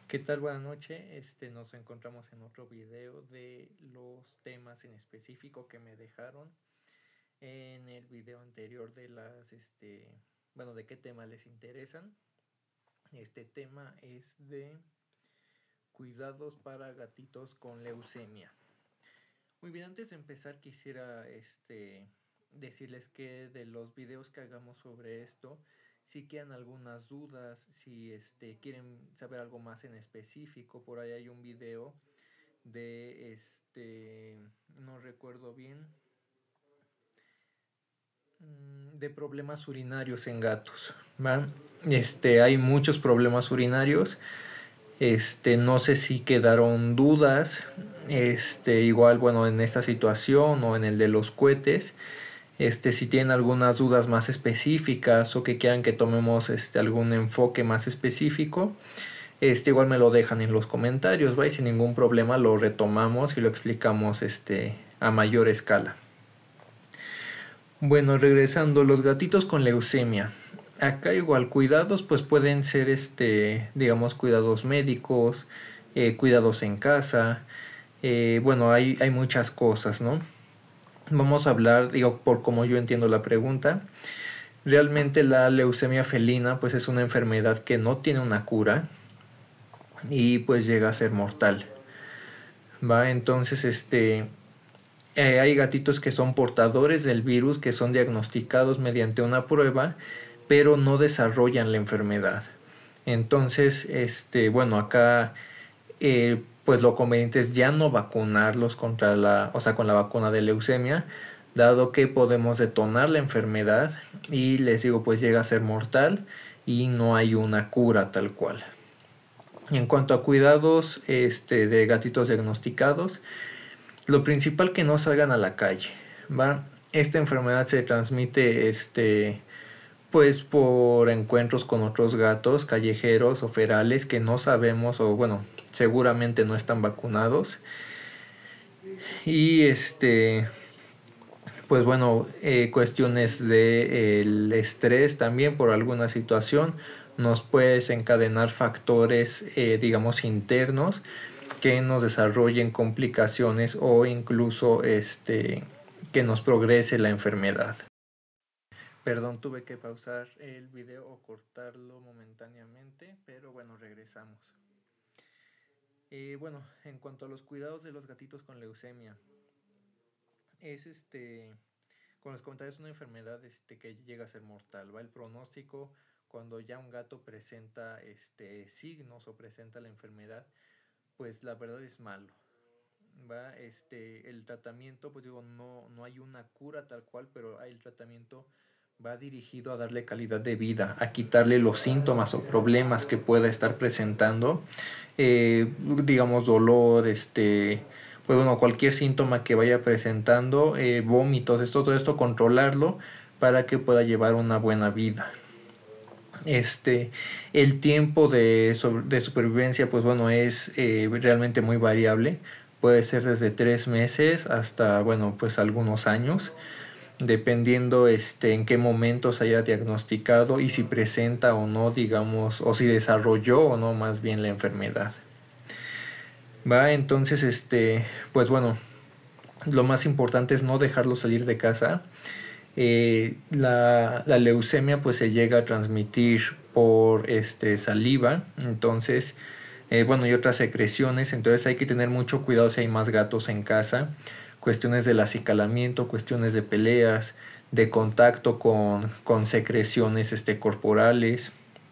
¿Qué tal? Buenas noches. Nos encontramos en otro video de los temas en específico que me dejaron en el video anterior de de qué temas les interesan. Este tema es de cuidados para gatitos con leucemia. Muy bien, antes de empezar quisiera decirles que de los videos que hagamos sobre esto, si quedan algunas dudas, si quieren saber algo más en específico, por ahí hay un video de no recuerdo bien, de problemas urinarios en gatos, ¿va? Hay muchos problemas urinarios. No sé si quedaron dudas, igual, bueno, en esta situación o en el de los cohetes. Si tienen algunas dudas más específicas o que quieran que tomemos algún enfoque más específico, igual me lo dejan en los comentarios, ¿va? Y sin ningún problema lo retomamos y lo explicamos a mayor escala. Bueno, regresando, los gatitos con leucemia. Acá igual cuidados pues pueden ser digamos cuidados médicos, cuidados en casa, bueno, hay muchas cosas, ¿no? Vamos a hablar, digo, por como yo entiendo la pregunta. Realmente la leucemia felina pues es una enfermedad que no tiene una cura y pues llega a ser mortal, ¿va? Entonces hay gatitos que son portadores del virus, que son diagnosticados mediante una prueba, pero no desarrollan la enfermedad. Entonces, bueno, acá pues lo conveniente es ya no vacunarlos con la vacuna de leucemia, dado que podemos detonar la enfermedad y les digo, pues llega a ser mortal y no hay una cura tal cual. En cuanto a cuidados de gatitos diagnosticados, lo principal que no salgan a la calle, ¿va? Esta enfermedad se transmite pues por encuentros con otros gatos callejeros o ferales que no sabemos o bueno, seguramente no están vacunados. Y pues bueno, cuestiones del estrés también por alguna situación nos puede desencadenar factores digamos internos que nos desarrollen complicaciones o incluso que nos progrese la enfermedad. Perdón, tuve que pausar el video o cortarlo momentáneamente, pero bueno, regresamos. Bueno, en cuanto a los cuidados de los gatitos con leucemia, es como les comentaba, es una enfermedad que llega a ser mortal, ¿va? El pronóstico cuando ya un gato presenta signos o presenta la enfermedad, pues la verdad es malo, ¿va? El tratamiento, pues digo, no hay una cura tal cual, pero el tratamiento va dirigido a darle calidad de vida, a quitarle los síntomas o problemas que pueda estar presentando, digamos dolor, pues bueno, cualquier síntoma que vaya presentando, vómitos, todo esto controlarlo para que pueda llevar una buena vida. El tiempo de supervivencia, pues bueno, es realmente muy variable. Puede ser desde 3 meses hasta, bueno, pues algunos años, dependiendo en qué momento se haya diagnosticado y si presenta o no, digamos, o si desarrolló o no más bien la enfermedad. Va, entonces, pues bueno, lo más importante es no dejarlo salir de casa. La leucemia pues se llega a transmitir por saliva, entonces bueno, y otras secreciones, entonces hay que tener mucho cuidado si hay más gatos en casa, cuestiones del acicalamiento, cuestiones de peleas, de contacto con secreciones corporales,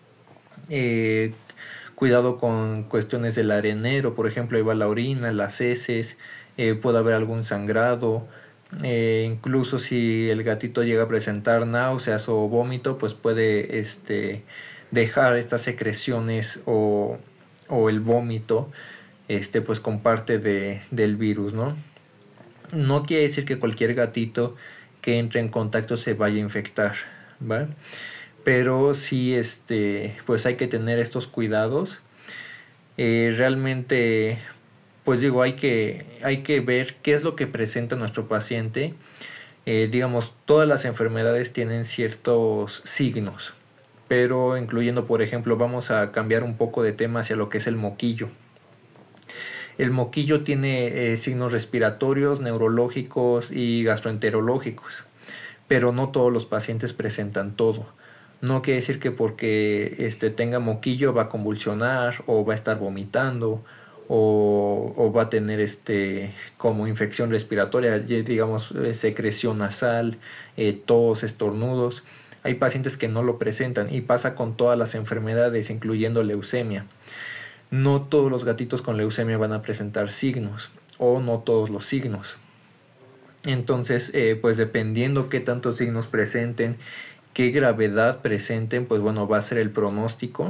cuidado con cuestiones del arenero, por ejemplo, ahí va la orina, las heces, puede haber algún sangrado. Incluso si el gatito llega a presentar náuseas o vómito, pues puede dejar estas secreciones o el vómito pues con parte del virus, ¿no? No quiere decir que cualquier gatito que entre en contacto se vaya a infectar, ¿va? Pero sí pues hay que tener estos cuidados. Realmente pues digo, hay que ver qué es lo que presenta nuestro paciente. Digamos, todas las enfermedades tienen ciertos signos, pero incluyendo, por ejemplo, vamos a cambiar un poco de tema hacia lo que es el moquillo. El moquillo tiene signos respiratorios, neurológicos y gastroenterológicos, pero no todos los pacientes presentan todo. No quiere decir que porque tenga moquillo va a convulsionar o va a estar vomitando o va a tener como infección respiratoria, digamos secreción nasal, tos, estornudos. Hay pacientes que no lo presentan y pasa con todas las enfermedades, incluyendo leucemia. No todos los gatitos con leucemia van a presentar signos o no todos los signos. Entonces, pues dependiendo qué tantos signos presenten, qué gravedad presenten, pues bueno, va a ser el pronóstico.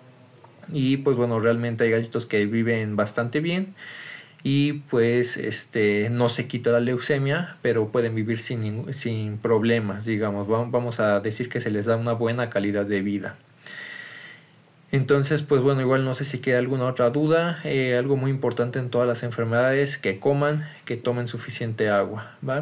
Y pues bueno, realmente hay gatitos que viven bastante bien y pues no se quita la leucemia, pero pueden vivir sin problemas, digamos. Vamos a decir que se les da una buena calidad de vida. Entonces, pues bueno, igual no sé si queda alguna otra duda. Algo muy importante en todas las enfermedades, que coman, que tomen suficiente agua, ¿va?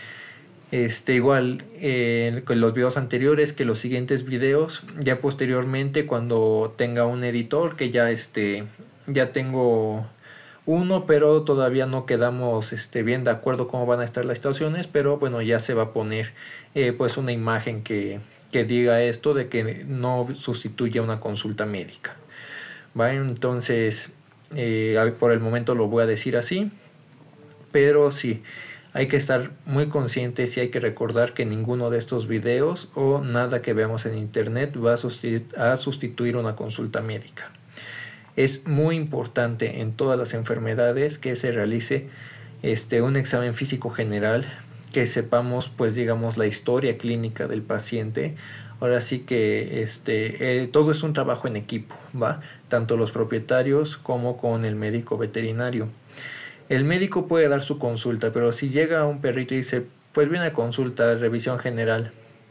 Igual con los videos anteriores, que los siguientes videos, ya posteriormente cuando tenga un editor, que ya tengo uno, pero todavía no quedamos bien de acuerdo cómo van a estar las situaciones, pero bueno, ya se va a poner pues una imagen que diga esto de que no sustituye una consulta médica, ¿vale? Entonces por el momento lo voy a decir así, pero sí, hay que estar muy conscientes y hay que recordar que ninguno de estos videos o nada que veamos en internet va a sustituir una consulta médica. Es muy importante en todas las enfermedades que se realice un examen físico general, que sepamos pues digamos la historia clínica del paciente. Ahora sí que todo es un trabajo en equipo, ¿va? Tanto los propietarios como con el médico veterinario. El médico puede dar su consulta, pero si llega un perrito y dice, pues viene a consulta, revisión general,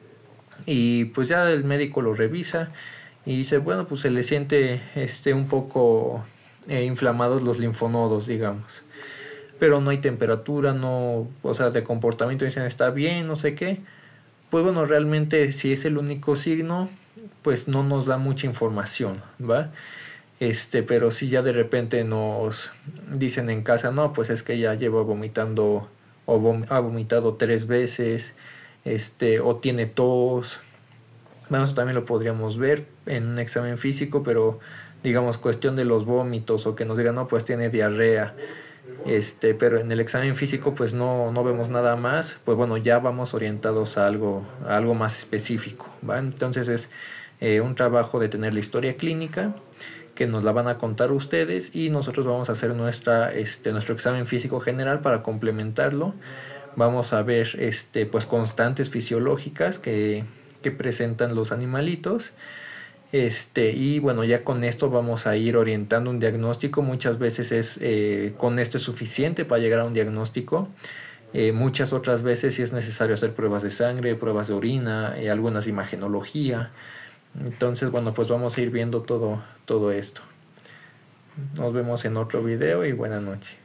y pues ya el médico lo revisa y dice, bueno, pues se le siente un poco inflamados los linfonodos, digamos, pero no hay temperatura, no, o sea, de comportamiento dicen está bien, no sé qué. Pues bueno, realmente si es el único signo, pues no nos da mucha información, ¿va? Pero si ya de repente nos dicen en casa, no, pues es que ya lleva vomitando o ha vomitado 3 veces, o tiene tos. Bueno, eso también lo podríamos ver en un examen físico, pero digamos cuestión de los vómitos o que nos digan, no, pues tiene diarrea. Pero en el examen físico pues no vemos nada más, pues bueno, ya vamos orientados a algo más específico, ¿va? Entonces es un trabajo de tener la historia clínica, que nos la van a contar ustedes y nosotros vamos a hacer nuestro examen físico general para complementarlo. Vamos a ver pues constantes fisiológicas que presentan los animalitos. Y bueno, ya con esto vamos a ir orientando un diagnóstico. Muchas veces con esto es suficiente para llegar a un diagnóstico. Muchas otras veces sí es necesario hacer pruebas de sangre, pruebas de orina, algunas de imagenología. Entonces, bueno, pues vamos a ir viendo todo esto. Nos vemos en otro video y buena noche.